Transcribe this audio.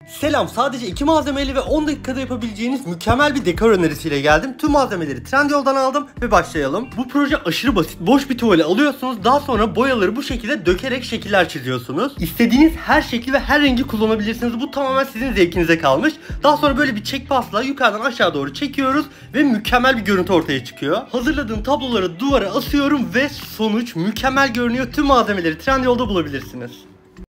Selam, sadece 2 malzemeyle ve 10 dakikada yapabileceğiniz mükemmel bir dekor önerisiyle geldim. Tüm malzemeleri Trendyol'dan aldım ve başlayalım. Bu proje aşırı basit. Boş bir tuvali alıyorsunuz, daha sonra boyaları bu şekilde dökerek şekiller çiziyorsunuz. İstediğiniz her şekli ve her rengi kullanabilirsiniz. Bu tamamen sizin zevkinize kalmış. Daha sonra böyle bir çek pasla yukarıdan aşağı doğru çekiyoruz ve mükemmel bir görüntü ortaya çıkıyor. Hazırladığım tabloları duvara asıyorum ve sonuç mükemmel görünüyor. Tüm malzemeleri Trendyol'da bulabilirsiniz.